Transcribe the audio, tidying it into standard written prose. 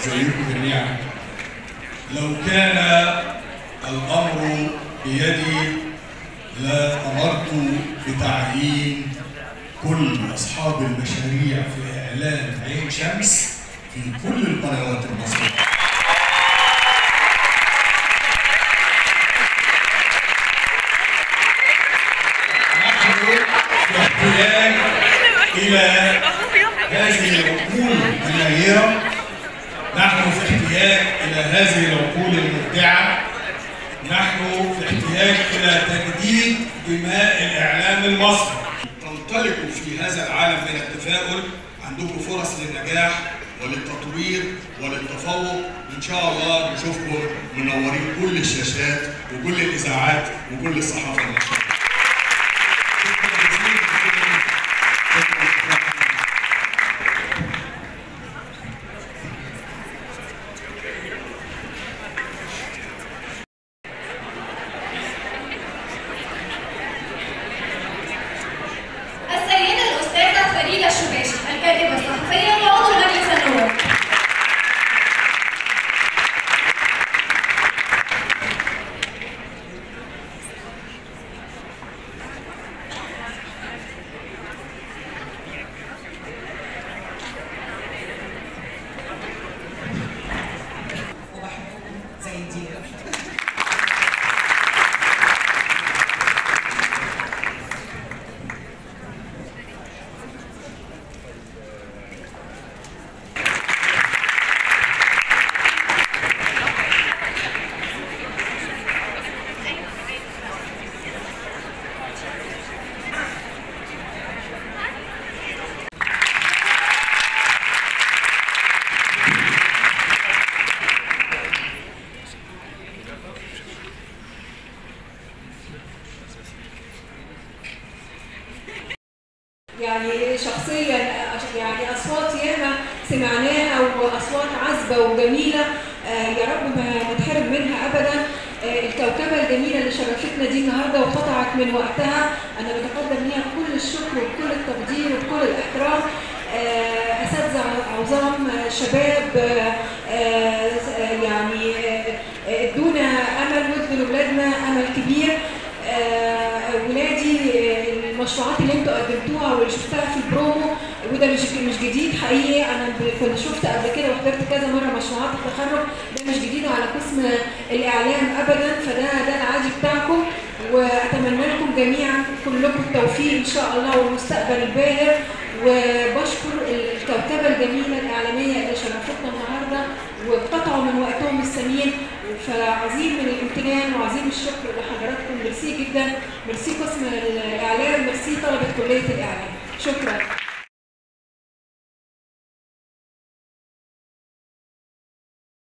ازيكم جميعا. لو كان الامر بيدي لامرت بتعيين كل اصحاب المشاريع في اعلان عين شمس في كل القنوات المصريه. نحن بحاجة إلى هذه العقول النيرة، نحن في احتياج إلى هذه العقول المبدعة، نحن في احتياج إلى تجديد دماء الإعلام المصري. تنطلقوا في هذا العالم من التفاؤل، عندكم فرص للنجاح وللتطوير وللتفوق، إن شاء الله نشوفكم منورين كل الشاشات وكل الإذاعات وكل الصحافة المصرية. السيدة الأستاذة فريدة الشباشي، الكاتبة الصحفية وعضو مجلس النواب. وبحبكم زي الديرة. يعني شخصيا يعني اصوات ياما سمعناها واصوات عذبه وجميله، يا رب ما نتحرم منها ابدا. الكوكبه الجميله اللي شرفتنا دي النهارده وقطعت من وقتها، انا بتقدم ليها بكل الشكر وبكل التقدير وبكل الاحترام. اساتذه عظام، شباب، يعني ادونا امل وادوا لاولادنا امل كبير. ولادي المشروعات اللي انتوا قدمتوها واللي شفتها في البرومو، وده مش جديد حقيقي، انا كنت شفت قبل كده وحضرت كذا مره مشروعات التخرج، ده مش جديد على قسم الاعلام ابدا، فده العادي بتاعكم، واتمنى لكم جميعا كلكم التوفيق ان شاء الله والمستقبل الباهر. وبشكر الكوكبه الجميله الاعلاميه اللي شرفتنا النهارده وقطعوا من وقتهم الثمين، فعظيم من الامتنان وعظيم الشكر لحضراتكم. ميرسي جدا، ميرسي قسم الاعلام، ميرسي طلبه كليه الاعلام، شكرا.